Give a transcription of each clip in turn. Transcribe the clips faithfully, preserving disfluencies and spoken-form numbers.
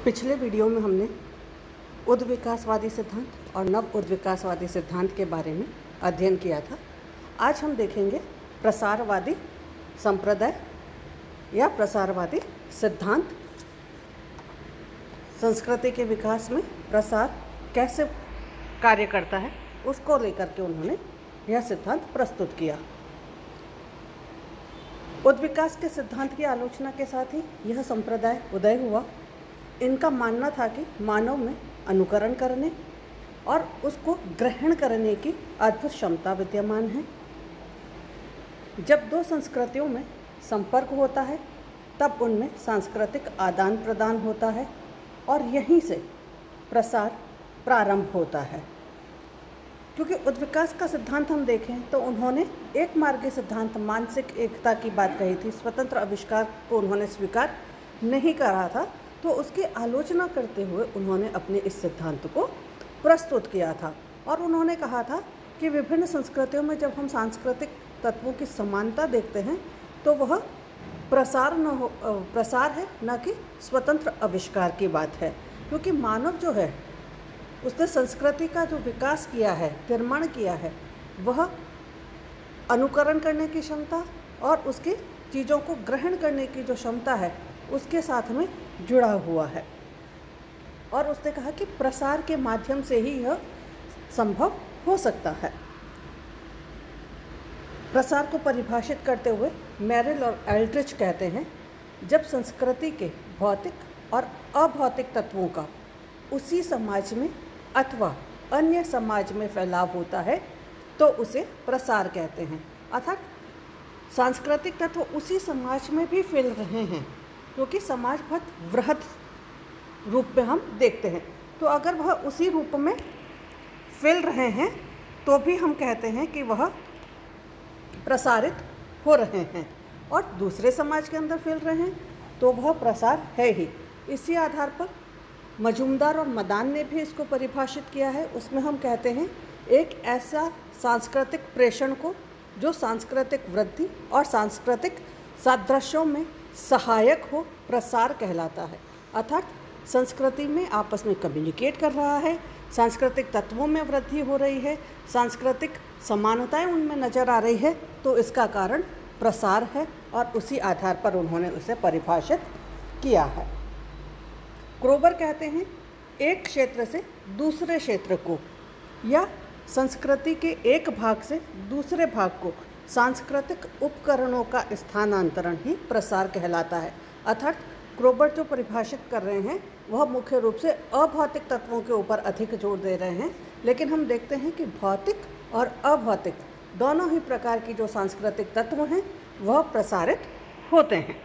पिछले वीडियो में हमने उद्विकासवादी सिद्धांत और नव उद्विकासवादी सिद्धांत के बारे में अध्ययन किया था। आज हम देखेंगे प्रसारवादी संप्रदाय या प्रसारवादी सिद्धांत। संस्कृति के विकास में प्रसार कैसे कार्य करता है उसको लेकर के उन्होंने यह सिद्धांत प्रस्तुत किया। उद्विकास के सिद्धांत की आलोचना के साथ ही यह संप्रदाय उदय हुआ। इनका मानना था कि मानव में अनुकरण करने और उसको ग्रहण करने की अद्भुत क्षमता विद्यमान है। जब दो संस्कृतियों में संपर्क होता है तब उनमें सांस्कृतिक आदान प्रदान होता है और यहीं से प्रसार प्रारंभ होता है। क्योंकि उद्विकास का सिद्धांत हम देखें तो उन्होंने एक मार्गी सिद्धांत मानसिक एकता की बात कही थी। स्वतंत्र आविष्कार को उन्होंने स्वीकार नहीं करा था, तो उसकी आलोचना करते हुए उन्होंने अपने इस सिद्धांत को प्रस्तुत किया था और उन्होंने कहा था कि विभिन्न संस्कृतियों में जब हम सांस्कृतिक तत्वों की समानता देखते हैं तो वह प्रसार न हो प्रसार है, न कि स्वतंत्र आविष्कार की बात है। क्योंकि मानव जो है उसने संस्कृति का जो विकास किया है, निर्माण किया है, वह अनुकरण करने की क्षमता और उसकी चीज़ों को ग्रहण करने की जो क्षमता है उसके साथ में जुड़ा हुआ है। और उसने कहा कि प्रसार के माध्यम से ही यह संभव हो सकता है। प्रसार को परिभाषित करते हुए मेरिल और एल्ड्रिच कहते हैं, जब संस्कृति के भौतिक और अभौतिक तत्वों का उसी समाज में अथवा अन्य समाज में फैलाव होता है तो उसे प्रसार कहते हैं। अर्थात सांस्कृतिक तत्व उसी समाज में भी फैल रहे हैं, क्योंकि समाज बहुत वृहद रूप में हम देखते हैं। तो अगर वह उसी रूप में फैल रहे हैं तो भी हम कहते हैं कि वह प्रसारित हो रहे हैं, और दूसरे समाज के अंदर फैल रहे हैं तो वह प्रसार है ही। इसी आधार पर मजूमदार और मदान ने भी इसको परिभाषित किया है। उसमें हम कहते हैं एक ऐसा सांस्कृतिक प्रेषण को जो सांस्कृतिक वृद्धि और सांस्कृतिक सादृश्यों में सहायक हो, प्रसार कहलाता है। अर्थात संस्कृति में आपस में कम्युनिकेट कर रहा है, सांस्कृतिक तत्वों में वृद्धि हो रही है, सांस्कृतिक समानताएं उनमें नज़र आ रही है, तो इसका कारण प्रसार है और उसी आधार पर उन्होंने उसे परिभाषित किया है। क्रोबर कहते हैं एक क्षेत्र से दूसरे क्षेत्र को या संस्कृति के एक भाग से दूसरे भाग को सांस्कृतिक उपकरणों का स्थानांतरण ही प्रसार कहलाता है। अर्थात क्रोबर जो परिभाषित कर रहे हैं वह मुख्य रूप से अभौतिक तत्वों के ऊपर अधिक जोर दे रहे हैं, लेकिन हम देखते हैं कि भौतिक और अभौतिक दोनों ही प्रकार की जो सांस्कृतिक तत्व हैं वह प्रसारित होते हैं।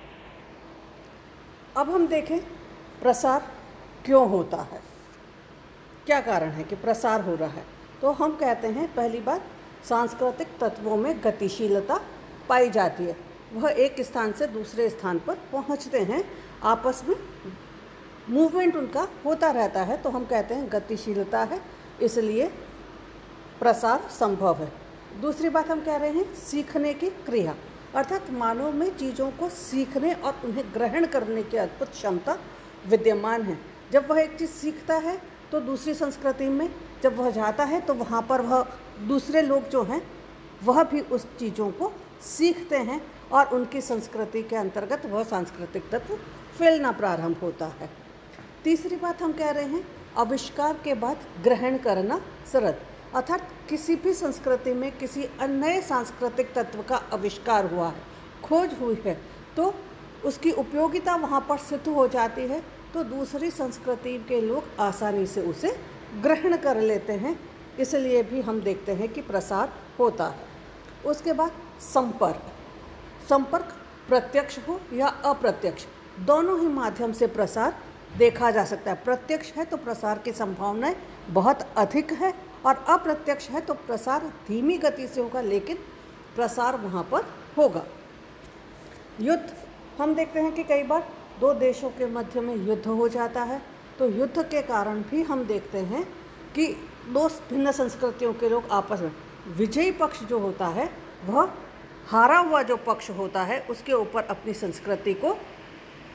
अब हम देखें प्रसार क्यों होता है, क्या कारण है कि प्रसार हो रहा है। तो हम कहते हैं पहली बात, सांस्कृतिक तत्वों में गतिशीलता पाई जाती है। वह एक स्थान से दूसरे स्थान पर पहुंचते हैं, आपस में मूवमेंट उनका होता रहता है, तो हम कहते हैं गतिशीलता है, इसलिए प्रसार संभव है। दूसरी बात हम कह रहे हैं सीखने की क्रिया, अर्थात मानव में चीज़ों को सीखने और उन्हें ग्रहण करने की अद्भुत क्षमता विद्यमान है। जब वह एक चीज़ सीखता है तो दूसरी संस्कृति में जब वह जाता है तो वहाँ पर वह दूसरे लोग जो हैं वह भी उस चीज़ों को सीखते हैं और उनकी संस्कृति के अंतर्गत वह सांस्कृतिक तत्व फैलना प्रारंभ होता है। तीसरी बात हम कह रहे हैं आविष्कार के बाद ग्रहण करना सरल, अर्थात किसी भी संस्कृति में किसी अन्य सांस्कृतिक तत्व का आविष्कार हुआ है, खोज हुई है, तो उसकी उपयोगिता वहाँ पर सिद्ध हो जाती है, तो दूसरी संस्कृति के लोग आसानी से उसे ग्रहण कर लेते हैं, इसलिए भी हम देखते हैं कि प्रसार होता है। उसके बाद संपर्क, संपर्क प्रत्यक्ष हो या अप्रत्यक्ष, दोनों ही माध्यम से प्रसार देखा जा सकता है। प्रत्यक्ष है तो प्रसार की संभावनाएं बहुत अधिक है और अप्रत्यक्ष है तो प्रसार धीमी गति से होगा, लेकिन प्रसार वहाँ पर होगा। युद्ध, हम देखते हैं कि कई बार दो देशों के मध्य में युद्ध हो जाता है, तो युद्ध के कारण भी हम देखते हैं कि दो भिन्न संस्कृतियों के लोग आपस में, विजयी पक्ष जो होता है वह हारा हुआ जो पक्ष होता है उसके ऊपर अपनी संस्कृति को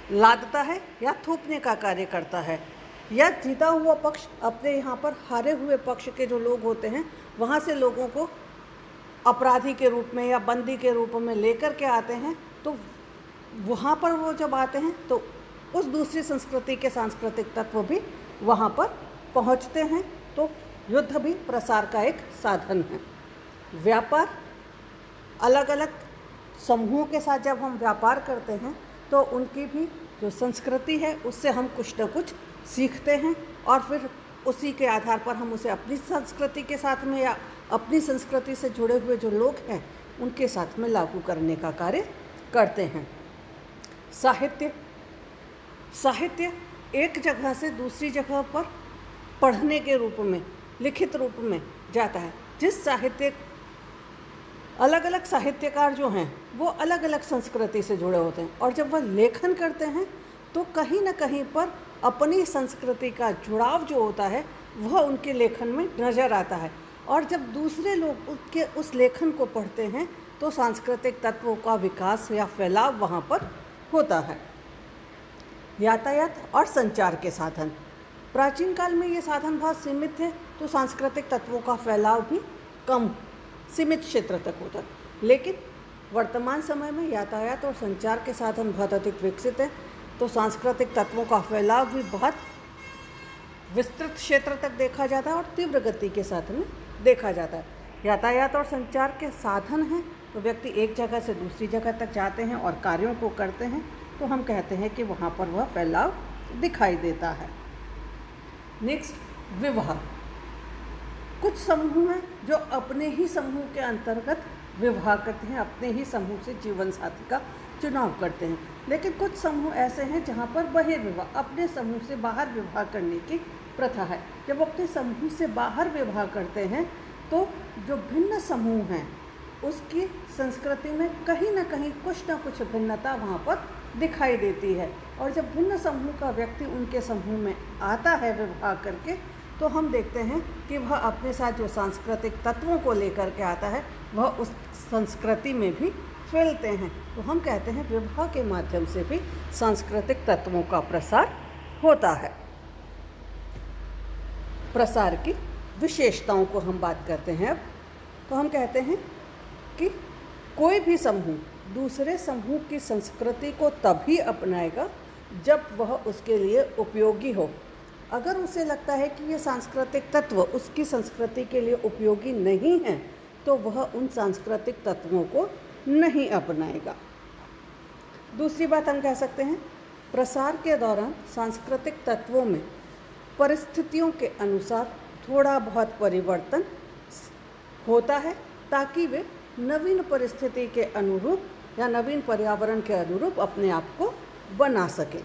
लादता है या थोपने का कार्य करता है, या जीता हुआ पक्ष अपने यहाँ पर हारे हुए पक्ष के जो लोग होते हैं वहाँ से लोगों को अपराधी के रूप में या बंदी के रूप में लेकर के आते हैं। तो वहाँ पर वो जब आते हैं तो उस दूसरी संस्कृति के सांस्कृतिक तत्व भी वहाँ पर पहुँचते हैं। तो युद्ध भी प्रसार का एक साधन है। व्यापार, अलग अलग समूहों के साथ जब हम व्यापार करते हैं तो उनकी भी जो संस्कृति है उससे हम कुछ न कुछ सीखते हैं और फिर उसी के आधार पर हम उसे अपनी संस्कृति के साथ में या अपनी संस्कृति से जुड़े हुए जो लोग हैं उनके साथ में लागू करने का कार्य करते हैं। साहित्य साहित्य एक जगह से दूसरी जगह पर पढ़ने के रूप में, लिखित रूप में जाता है। जिस साहित्य अलग अलग साहित्यकार जो हैं वो अलग अलग संस्कृति से जुड़े होते हैं और जब वह लेखन करते हैं तो कहीं ना कहीं पर अपनी संस्कृति का जुड़ाव जो होता है वह उनके लेखन में नज़र आता है। और जब दूसरे लोग उसके उस लेखन को पढ़ते हैं तो सांस्कृतिक तत्वों का विकास या फैलाव वहाँ पर होता है। यातायात और संचार के साधन, प्राचीन काल में ये साधन बहुत सीमित थे तो सांस्कृतिक तत्वों का फैलाव भी कम सीमित क्षेत्र तक होता है। लेकिन वर्तमान समय में यातायात और संचार के साधन बहुत अधिक विकसित हैं तो सांस्कृतिक तत्वों का फैलाव भी बहुत विस्तृत क्षेत्र तक देखा जाता है और तीव्र गति के साथ में देखा जाता है। यातायात और संचार के साधन हैं तो व्यक्ति एक जगह से दूसरी जगह तक जाते हैं और कार्यों को करते हैं तो हम कहते हैं कि वहाँ पर वह फैलाव दिखाई देता है। नेक्स्ट, विवाह। कुछ समूह हैं जो अपने ही समूह के अंतर्गत विवाह करते हैं, अपने ही समूह से जीवन साथी का चुनाव करते हैं। लेकिन कुछ समूह ऐसे हैं जहाँ पर बहिर्विवाह, अपने समूह से बाहर विवाह करने की प्रथा है। जब अपने समूह से बाहर विवाह करते हैं तो जो भिन्न समूह हैं उसकी संस्कृति में कहीं ना कहीं कुछ ना कुछ भिन्नता वहाँ पर दिखाई देती है। और जब भिन्न समूह का व्यक्ति उनके समूह में आता है विवाह करके तो हम देखते हैं कि वह अपने साथ जो सांस्कृतिक तत्वों को लेकर के आता है वह उस संस्कृति में भी फैलते हैं। तो हम कहते हैं विवाह के माध्यम से भी सांस्कृतिक तत्वों का प्रसार होता है। प्रसार की विशेषताओं को हम बात करते हैं अब। तो हम कहते हैं कि कोई भी समूह दूसरे समूह की संस्कृति को तभी अपनाएगा जब वह उसके लिए उपयोगी हो। अगर उसे लगता है कि ये सांस्कृतिक तत्व उसकी संस्कृति के लिए उपयोगी नहीं है तो वह उन सांस्कृतिक तत्वों को नहीं अपनाएगा। दूसरी बात हम कह सकते हैं, प्रसार के दौरान सांस्कृतिक तत्वों में परिस्थितियों के अनुसार थोड़ा बहुत परिवर्तन होता है ताकि वे नवीन परिस्थिति के अनुरूप या नवीन पर्यावरण के अनुरूप अपने आप को बना सकें।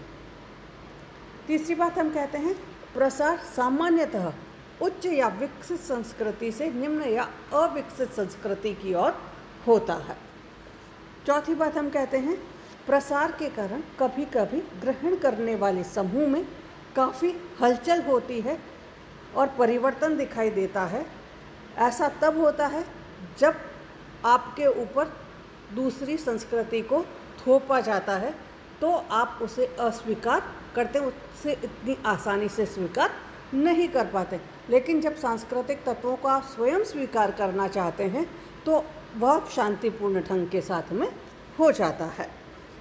तीसरी बात हम कहते हैं, प्रसार सामान्यतः उच्च या विकसित संस्कृति से निम्न या अविकसित संस्कृति की ओर होता है। चौथी बात हम कहते हैं, प्रसार के कारण कभी कभी ग्रहण करने वाले समूह में काफ़ी हलचल होती है और परिवर्तन दिखाई देता है। ऐसा तब होता है जब आपके ऊपर दूसरी संस्कृति को थोपा जाता है तो आप उसे अस्वीकार करते, उससे इतनी आसानी से स्वीकार नहीं कर पाते। लेकिन जब सांस्कृतिक तत्वों को आप स्वयं स्वीकार करना चाहते हैं तो वह शांतिपूर्ण ढंग के साथ में हो जाता है।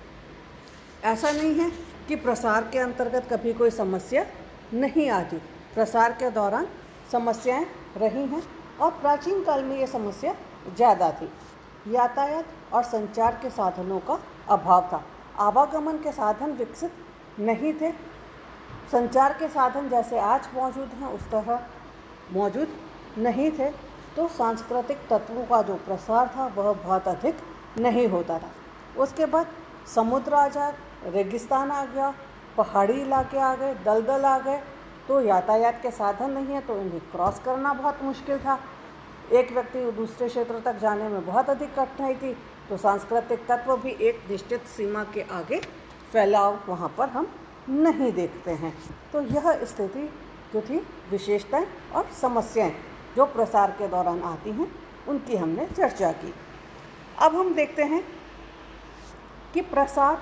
ऐसा नहीं है कि प्रसार के अंतर्गत कभी कोई समस्या नहीं आती। प्रसार के दौरान समस्याएं रही हैं और प्राचीन काल में ये समस्या ज़्यादा थी। यातायात और संचार के साधनों का अभाव था, आवागमन के साधन विकसित नहीं थे। संचार के साधन जैसे आज मौजूद हैं उस तरह मौजूद नहीं थे, तो सांस्कृतिक तत्वों का जो प्रसार था वह बहुत अधिक नहीं होता था। उसके बाद समुद्र आ जाए, रेगिस्तान आ गया, पहाड़ी इलाके आ गए, दलदल आ गए, तो यातायात के साधन नहीं है तो इन्हें क्रॉस करना बहुत मुश्किल था। एक व्यक्ति दूसरे क्षेत्र तक जाने में बहुत अधिक कठिनाई थी, तो सांस्कृतिक तत्व भी एक निश्चित सीमा के आगे फैलाव वहाँ पर हम नहीं देखते हैं। तो यह स्थिति जो थी, विशेषताएं और समस्याएं जो प्रसार के दौरान आती हैं उनकी हमने चर्चा की। अब हम देखते हैं कि प्रसार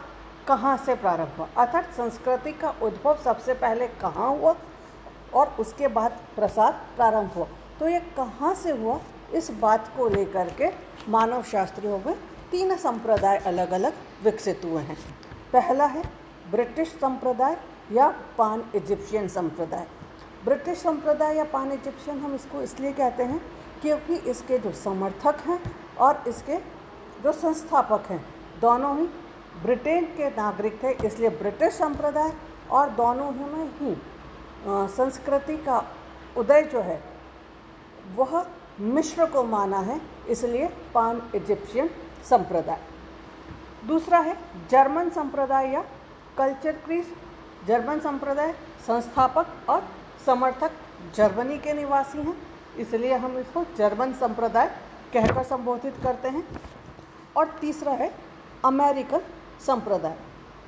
कहाँ से प्रारंभ हुआ, अर्थात संस्कृति का उद्भव सबसे पहले कहाँ हुआ और उसके बाद प्रसार प्रारंभ हुआ। तो ये कहाँ से हुआ, इस बात को लेकर के मानव शास्त्रियों में तीन संप्रदाय अलग अलग विकसित हुए हैं। पहला है ब्रिटिश संप्रदाय या पान इजिप्शियन संप्रदाय। ब्रिटिश संप्रदाय या पान इजिप्शियन हम इसको इसलिए कहते हैं क्योंकि इसके जो समर्थक हैं और इसके जो संस्थापक हैं दोनों ही ब्रिटेन के नागरिक थे, इसलिए ब्रिटिश संप्रदाय, और दोनों ही में ही संस्कृति का उदय जो है वह मिस्र को माना है, इसलिए पान इजिप्शियन संप्रदाय। दूसरा है जर्मन संप्रदाय या कल्चर क्रीज। जर्मन संप्रदाय संस्थापक और समर्थक जर्मनी के निवासी हैं, इसलिए हम इसको जर्मन संप्रदाय कहकर संबोधित करते हैं। और तीसरा है अमेरिकन संप्रदाय।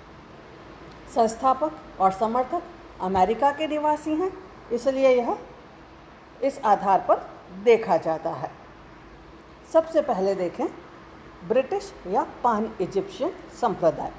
संस्थापक और समर्थक अमेरिका के निवासी हैं, इसलिए यह इस आधार पर देखा जाता है। सबसे पहले देखें ब्रिटिश या पान इजिप्शियन संप्रदाय।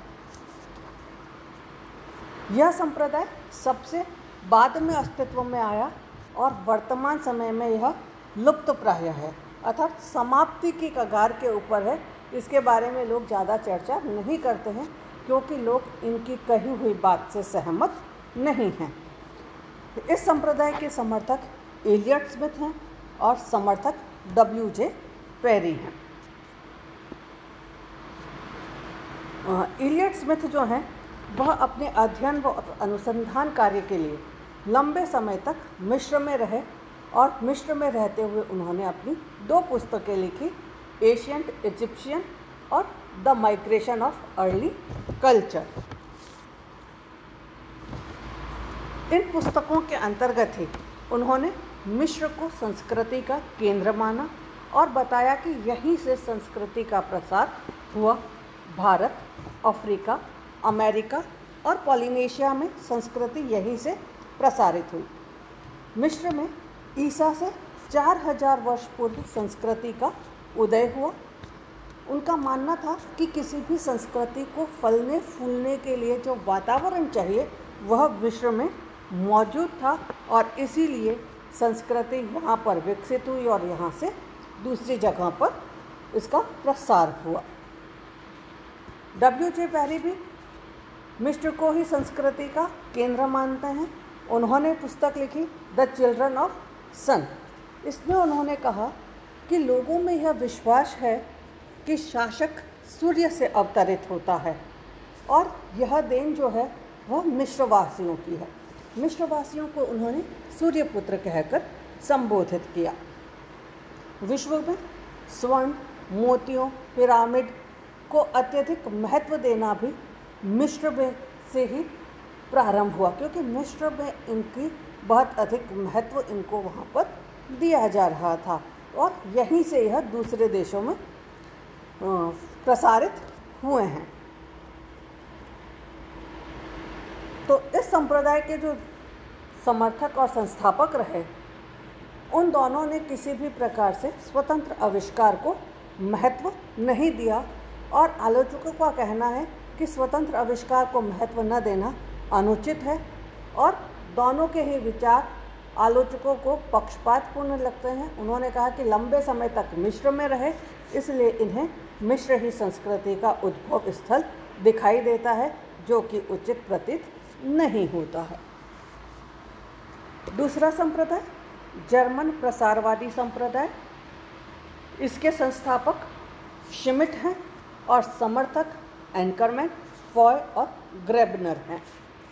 यह संप्रदाय सबसे बाद में अस्तित्व में आया और वर्तमान समय में यह लुप्त प्राय है, अर्थात समाप्ति की कगार के ऊपर है। इसके बारे में लोग ज़्यादा चर्चा नहीं करते हैं क्योंकि लोग इनकी कही हुई बात से सहमत नहीं हैं। इस संप्रदाय के समर्थक एलियट स्मिथ हैं और समर्थक डब्ल्यू जे पेरी हैं। एलियट स्मिथ जो हैं वह अपने अध्ययन व अनुसंधान कार्य के लिए लंबे समय तक मिस्र में रहे और मिस्र में रहते हुए उन्होंने अपनी दो पुस्तकें लिखी, एशियंट इजिप्शियन और the migration of early culture. इन पुस्तकों के अंतर्गत ही उन्होंने मिस्र को संस्कृति का केंद्र माना और बताया कि यहीं से संस्कृति का प्रसार हुआ। भारत, अफ्रीका, अमेरिका और पॉलिनेशिया में संस्कृति यहीं से प्रसारित हुई। मिस्र में ईसा से चार हजार वर्ष पूर्व संस्कृति का उदय हुआ। उनका मानना था कि किसी भी संस्कृति को फलने फूलने के लिए जो वातावरण चाहिए वह मिस्र में मौजूद था और इसीलिए संस्कृति यहाँ पर विकसित हुई और यहाँ से दूसरी जगह पर इसका प्रसार हुआ। डब्ल्यू जे पेरी भी मिस्र को ही संस्कृति का केंद्र मानते हैं। उन्होंने पुस्तक लिखी द चिल्ड्रन ऑफ सन। इसमें उन्होंने कहा कि लोगों में यह विश्वास है कि शासक सूर्य से अवतरित होता है और यह देन जो है वह मिस्रवासियों की है। मिस्रवासियों को उन्होंने सूर्यपुत्र कहकर संबोधित किया। विश्व में स्वर्ण, मोतियों, पिरामिड को अत्यधिक महत्व देना भी मिस्र में से ही प्रारंभ हुआ क्योंकि मिस्र में इनकी बहुत अधिक महत्व इनको वहाँ पर दिया जा रहा था और यहीं से यह दूसरे देशों में प्रसारित हुए हैं। तो इस संप्रदाय के जो समर्थक और संस्थापक रहे उन दोनों ने किसी भी प्रकार से स्वतंत्र आविष्कार को महत्व नहीं दिया और आलोचकों का कहना है कि स्वतंत्र आविष्कार को महत्व न देना अनुचित है और दोनों के ही विचार आलोचकों को पक्षपातपूर्ण लगते हैं। उन्होंने कहा कि लंबे समय तक मिस्र में रहे इसलिए इन्हें मिस्र ही संस्कृति का उद्भव स्थल दिखाई देता है, जो कि उचित प्रतीत नहीं होता है। दूसरा संप्रदाय जर्मन प्रसारवादी संप्रदाय। इसके संस्थापक श्मिट हैं और समर्थक एंकरमैन, फॉय और ग्रेबनर हैं।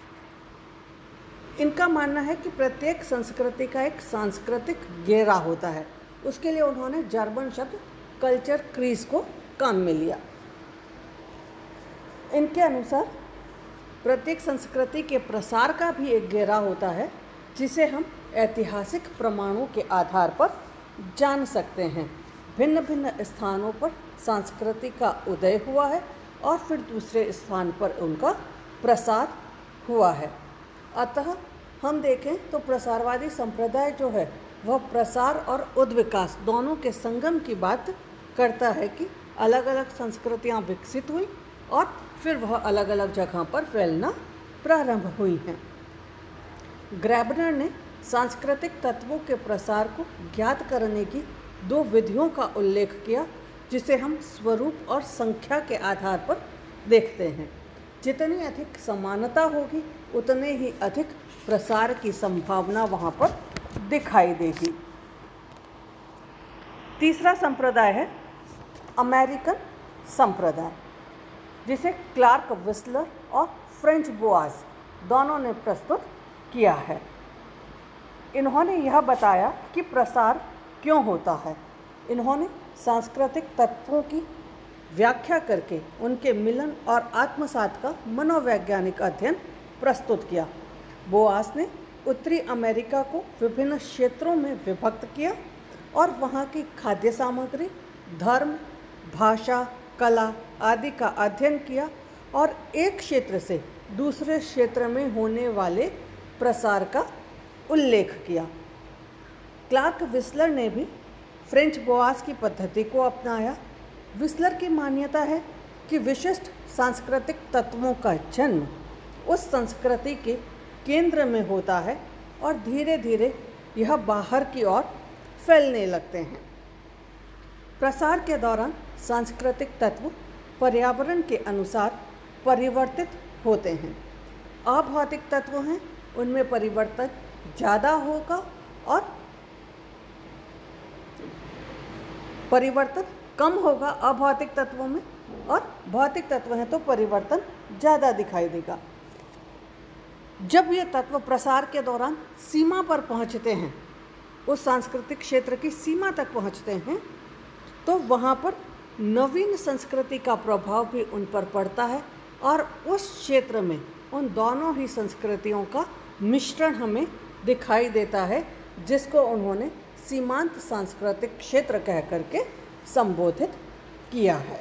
इनका मानना है कि प्रत्येक संस्कृति का एक सांस्कृतिक घेरा होता है। उसके लिए उन्होंने जर्मन शब्द कल्चर क्रीज को काम में लिया। इनके अनुसार प्रत्येक संस्कृति के प्रसार का भी एक घेरा होता है जिसे हम ऐतिहासिक प्रमाणों के आधार पर जान सकते हैं। भिन्न भिन्न स्थानों पर संस्कृति का उदय हुआ है और फिर दूसरे स्थान पर उनका प्रसार हुआ है। अतः हम देखें तो प्रसारवादी संप्रदाय जो है वह प्रसार और उद्विकास दोनों के संगम की बात करता है कि अलग अलग संस्कृतियां विकसित हुई और फिर वह अलग अलग जगह पर फैलना प्रारंभ हुई हैं। ग्रैबनर ने सांस्कृतिक तत्वों के प्रसार को ज्ञात करने की दो विधियों का उल्लेख किया, जिसे हम स्वरूप और संख्या के आधार पर देखते हैं। जितनी अधिक समानता होगी उतने ही अधिक प्रसार की संभावना वहाँ पर दिखाई देगी। तीसरा संप्रदाय है अमेरिकन संप्रदाय, जिसे क्लार्क विस्लर और फ्रेंच बोआज दोनों ने प्रस्तुत किया है। इन्होंने यह बताया कि प्रसार क्यों होता है। इन्होंने सांस्कृतिक तत्वों की व्याख्या करके उनके मिलन और आत्मसात का मनोवैज्ञानिक अध्ययन प्रस्तुत किया। बोआस ने उत्तरी अमेरिका को विभिन्न क्षेत्रों में विभक्त किया और वहाँ की खाद्य सामग्री, धर्म, भाषा, कला आदि का अध्ययन किया और एक क्षेत्र से दूसरे क्षेत्र में होने वाले प्रसार का उल्लेख किया। क्लार्क विस्लर ने भी फ्रेंच बोआस की पद्धति को अपनाया। विस्लर की मान्यता है कि विशिष्ट सांस्कृतिक तत्वों का जन्म उस संस्कृति के केंद्र में होता है और धीरे धीरे यह बाहर की ओर फैलने लगते हैं। प्रसार के दौरान सांस्कृतिक तत्व पर्यावरण के अनुसार परिवर्तित होते हैं। अभौतिक तत्व हैं, उनमें परिवर्तन ज़्यादा होगा और परिवर्तन कम होगा अभौतिक तत्वों में, और भौतिक तत्व हैं तो परिवर्तन ज़्यादा दिखाई देगा। जब ये तत्व प्रसार के दौरान सीमा पर पहुंचते हैं, उस सांस्कृतिक क्षेत्र की सीमा तक पहुंचते हैं, तो वहाँ पर नवीन संस्कृति का प्रभाव भी उन पर पड़ता है और उस क्षेत्र में उन दोनों ही संस्कृतियों का मिश्रण हमें दिखाई देता है, जिसको उन्होंने सीमांत सांस्कृतिक क्षेत्र कह करके संबोधित किया है।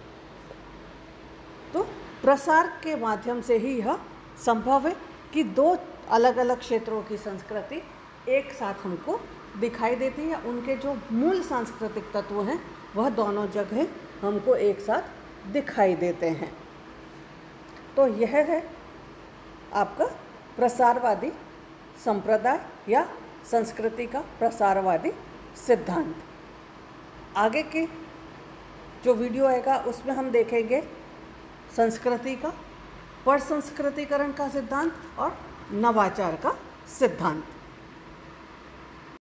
तो प्रसार के माध्यम से ही यह संभव है कि दो अलग अलग क्षेत्रों की संस्कृति एक साथ हमको दिखाई देती है। उनके जो मूल सांस्कृतिक तत्व हैं वह दोनों जगह हमको एक साथ दिखाई देते हैं। तो यह है आपका प्रसारवादी संप्रदाय या संस्कृति का प्रसारवादी सिद्धांत। आगे के जो वीडियो आएगा उसमें हम देखेंगे संस्कृति का प्रसंस्कृतिकरण का सिद्धांत और नवाचार का सिद्धांत।